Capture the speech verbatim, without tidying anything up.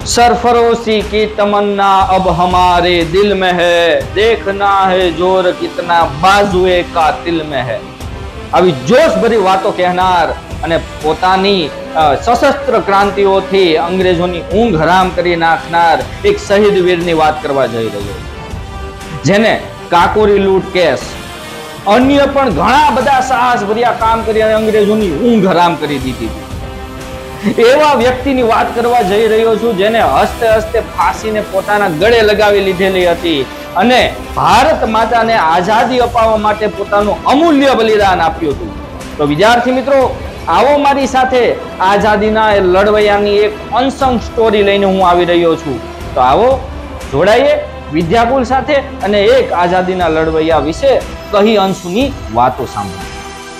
सरफरोशी की तमन्ना अब हमारे दिल में है, देखना है जोर कितना बाजुए कातिल में है। આવી જોશભરી વાતો કહેનાર અને પોતાની સશસ્ત્ર ક્રાંતિઓથી અંગ્રેજોની ઊંઘ હરામ કરી નાખનાર એક શહીદ વીરની વાત કરવા જઈ રહ્યો છું, જેને કાકોરી લૂંટ કેસ અન્ય પણ ઘણા બધા સાહસભર્યા કામ કરી અને અંગ્રેજોની ઊંઘ હરામ કરી દીધી હતી। એવા વ્યક્તિની વાત કરવા જઈ રહ્યો છું જેને હસ્તે હસ્તે ફાંસીને પોતાના ગળે લગાવી લીધેલી હતી અને ભારત માતાને આઝાદી અપાવવા માટે પોતાનું અમૂલ્ય બલિદાન આપ્યું હતું। તો વિદ્યાર્થી મિત્રો, આવો મારી સાથે આઝાદીના લડવૈયાની એક અનસંગ સ્ટોરી લઈને હું આવી રહ્યો છું। તો આવો જોડાઈએ વિદ્યાકુલ સાથે અને એક આઝાદીના લડવૈયા વિશે કહી અંશુની વાતો સાંભળીએ।